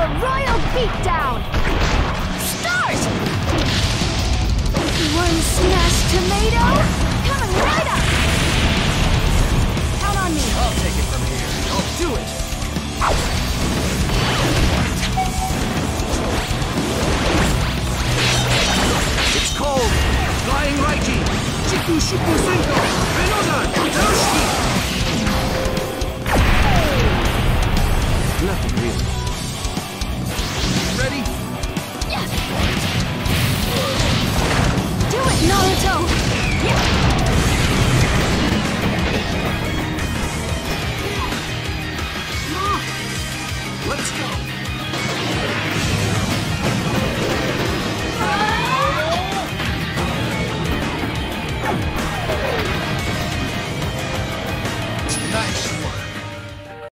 the royal beatdown! Start! One smashed tomato coming right up! Count on me! I'll take it from here. I'll do it! It's cold! Flying righty! Chiku Shuku Senko! Venodan!